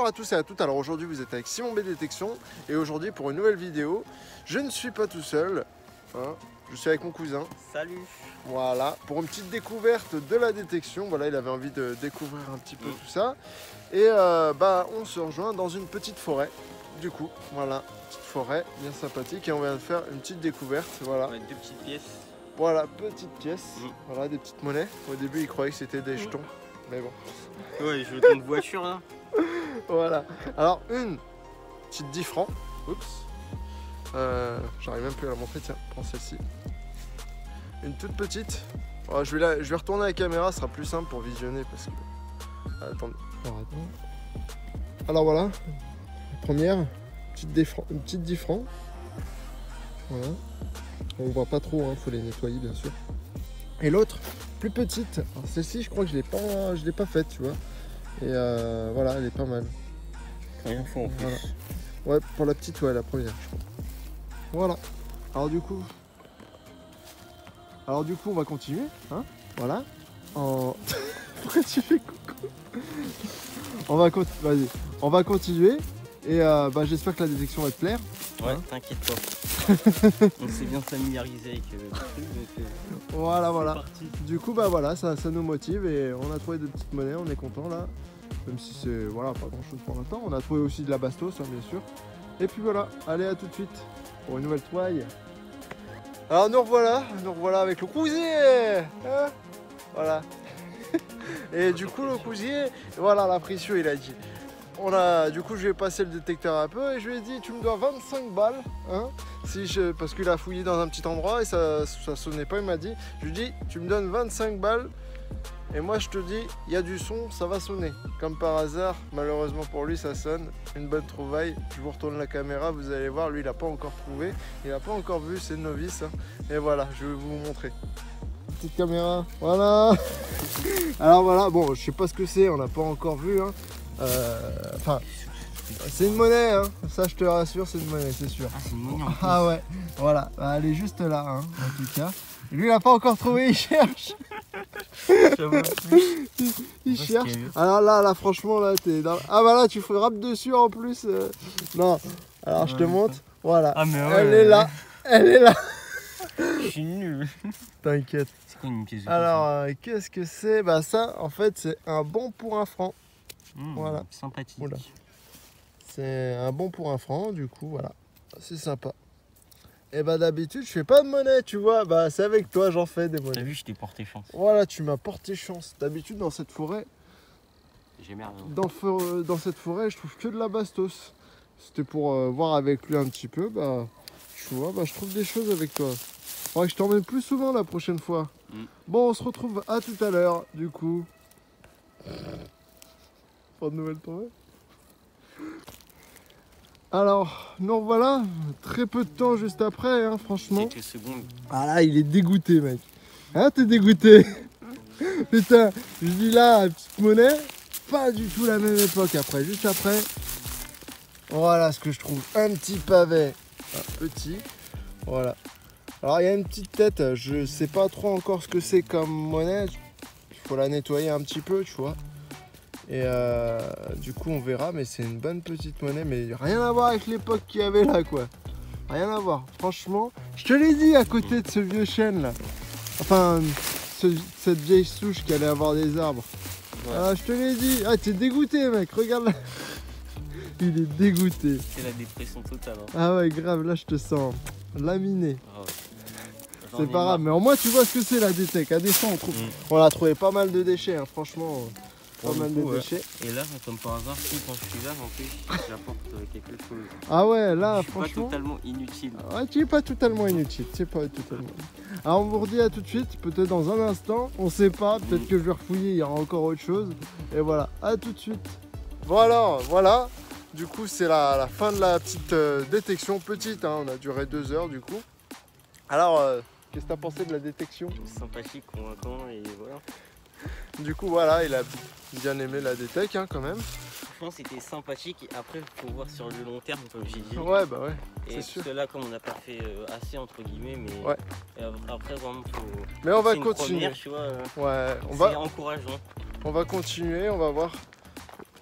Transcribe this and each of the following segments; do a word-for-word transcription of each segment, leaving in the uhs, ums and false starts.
Bonjour à tous et à toutes, alors aujourd'hui vous êtes avec Simon B Détection et aujourd'hui pour une nouvelle vidéo, je ne suis pas tout seul, hein, je suis avec mon cousin. Salut. Voilà, pour une petite découverte de la détection, voilà il avait envie de découvrir un petit peu mmh. tout ça et euh, bah on se rejoint dans une petite forêt, du coup, voilà, petite forêt bien sympathique et on vient de faire une petite découverte, voilà. Ouais, deux petites pièces. Voilà, petite pièce, mmh. voilà des petites monnaies, au début il croyait que c'était des jetons, mmh. mais bon. Ouais, je veux une voiture là. Voilà, alors une petite dix francs, oups, euh, j'arrive même plus à la montrer, tiens, prends celle-ci. Une toute petite, alors, je, vais la, je vais retourner la caméra, ce sera plus simple pour visionner parce que... Ah, attendez. Alors, attends. Alors voilà, la première, petite, francs, une petite dix francs, voilà, on voit pas trop, hein, faut les nettoyer bien sûr. Et l'autre, plus petite, celle-ci je crois que je l'ai pas, je l'ai pas faite, tu vois. Et euh, voilà, elle est pas mal. Rien faux en plus. Voilà. Ouais, pour la petite, ouais, la première, je crois. Voilà. Alors du coup, alors du coup, on va continuer, hein. Voilà. En... Pourquoi tu fais coucou? On va con... vas-y. On va continuer. Et euh, bah, j'espère que la détection va te plaire. Ouais, hein, t'inquiète pas. On s'est bien familiarisé avec euh, le truc. Donc, euh, voilà, voilà. Parti. Du coup, bah voilà, ça, ça nous motive et on a trouvé des petites monnaies, on est content là. Même si c'est voilà, pas grand chose pour l'instant. On a trouvé aussi de la bastos, hein, bien sûr. Et puis voilà, allez à tout de suite pour une nouvelle trouvaille. Alors nous revoilà, nous revoilà avec le cousier, hein, voilà. Et du coup le cousier, voilà, la précieux il a dit. On a, du coup je lui ai passé le détecteur un peu et je lui ai dit tu me dois vingt-cinq balles, hein, si je, parce qu'il a fouillé dans un petit endroit et ça, ça sonnait pas, il m'a dit. Je lui ai dit tu me donnes vingt-cinq balles. Et moi je te dis, il y a du son, ça va sonner. Comme par hasard, malheureusement pour lui ça sonne. Une bonne trouvaille. Je vous retourne la caméra, vous allez voir, lui il n'a pas encore trouvé. Il n'a pas encore vu, c'est novice. Hein. Et voilà, je vais vous montrer. Petite caméra, voilà. Alors voilà, bon, je sais pas ce que c'est, on n'a pas encore vu. Hein. Euh, enfin, c'est une monnaie, hein. Ça je te rassure, c'est une monnaie, c'est sûr. Ah, c'est une monnaie. Ah ouais, voilà, elle est juste là, hein, en tout cas. Lui il n'a pas encore trouvé, il cherche. il, il cherche. Alors là, là, franchement, là, t'es dans... Ah bah là, tu frappes dessus en plus. Euh... Non. Alors je te montre. Voilà. Ah, mais ouais, elle est là. Elle est là. Je suis nul. T'inquiète. C'est quoi une pièce de Alors, euh, qu'est-ce que c'est? Bah ça, en fait, c'est un bon pour un franc. Mmh, voilà. Sympathique. C'est un bon pour un franc, du coup, voilà. C'est sympa. Et bah d'habitude je fais pas de monnaie, tu vois, bah c'est avec toi j'en fais des monnaies. T'as vu, je t'ai porté chance. Voilà, tu m'as porté chance. D'habitude dans cette forêt, j'ai merdé. Dans, dans cette forêt je trouve que de la bastos. C'était pour euh, voir avec lui un petit peu, bah tu vois, bah je trouve des choses avec toi. Faudrait que je t'emmène plus souvent la prochaine fois. Mm. Bon, on se retrouve à tout à l'heure, du coup. Pas de nouvelles tournées. Alors, nous revoilà, très peu de temps juste après, hein, franchement. Quelques secondes. Ah là, il est dégoûté, mec. Hein, t'es dégoûté? Putain, je dis là, petite monnaie, pas du tout la même époque après. Juste après, voilà ce que je trouve. Un petit pavé, un petit, voilà. Alors, il y a une petite tête, je sais pas trop encore ce que c'est comme monnaie. Il faut la nettoyer un petit peu, tu vois. Et euh, du coup on verra, mais c'est une bonne petite monnaie, mais rien à voir avec l'époque qu'il y avait là, quoi. Rien à voir, franchement. Je te l'ai dit à côté de ce vieux chêne là. Enfin, ce, cette vieille souche qui allait avoir des arbres. Ouais. Ah, je te l'ai dit. Ah, t'es dégoûté, mec, regarde là. Il est dégoûté. C'est la dépression totale. Hein. Ah ouais, grave, là je te sens laminé. Oh, ouais. C'est pas grave, mais au moins tu vois ce que c'est la détec. À des fois on trouve. Mm. On a trouvé pas mal de déchets, hein, franchement. Pas mal de ouais. déchets. Et là, comme par hasard, quand je suis là, en plus, j'apporte quelque chose. Ah ouais, là, je suis franchement. pas totalement inutile. Ouais, tu es pas totalement inutile. Tu es pas totalement. Alors, on vous redit à tout de suite, peut-être dans un instant. On sait pas, peut-être mmh. que je vais refouiller, il y aura encore autre chose. Et voilà, à tout de suite. Bon, alors, voilà. Du coup, c'est la, la fin de la petite euh, détection. Petite, hein, on a duré deux heures du coup. Alors, euh, qu'est-ce que tu as pensé de la détection? Sympathique, convaincant, et voilà. Du coup, voilà, il a bien aimé la détec hein, quand même. Franchement, c'était sympathique. Et après, il faut voir sur le long terme, comme j'ai dit. Ouais, bah ouais. Et parce sûr. que là, comme on n'a pas fait euh, assez, entre guillemets, mais ouais. après, vraiment, faut. Mais on va continuer. Première, tu vois, ouais, on c'est va. encourageant. On va continuer, on va voir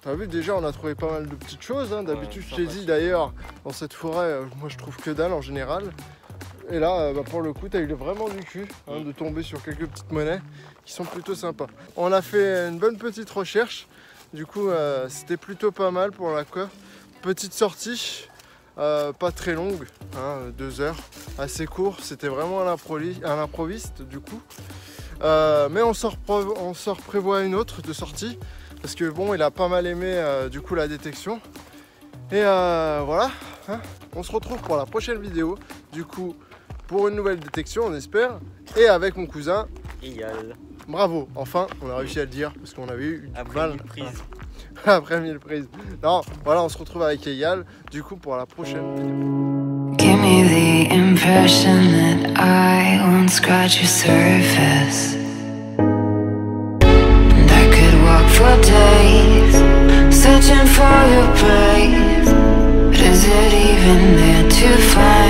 T'as vu, déjà on a trouvé pas mal de petites choses, hein. D'habitude, Ouais, je t'ai dit d'ailleurs, dans cette forêt, euh, moi je trouve que dalle en général. Et là, euh, bah, pour le coup, t'as eu vraiment du cul hein, de tomber sur quelques petites monnaies qui sont plutôt sympas. On a fait une bonne petite recherche, du coup euh, c'était plutôt pas mal pour la quoi. Petite sortie, euh, pas très longue, hein, deux heures, assez court, c'était vraiment à l'improviste du coup. Euh, mais on sort, on sort prévoit une autre de sortie, parce que bon, il a pas mal aimé euh, du coup la détection. Et euh, voilà, hein, on se retrouve pour la prochaine vidéo, du coup, pour une nouvelle détection, on espère, et avec mon cousin. Eyal. Bravo, enfin, on a réussi à le dire, parce qu'on avait eu Après mal. mille prises. Après mille prises. Non, voilà, on se retrouve avec Eyal, du coup, pour la prochaine vidéo. Give me the impression that I won't scratch your surface, and I could walk for days searching for your praise, but is it even there to find?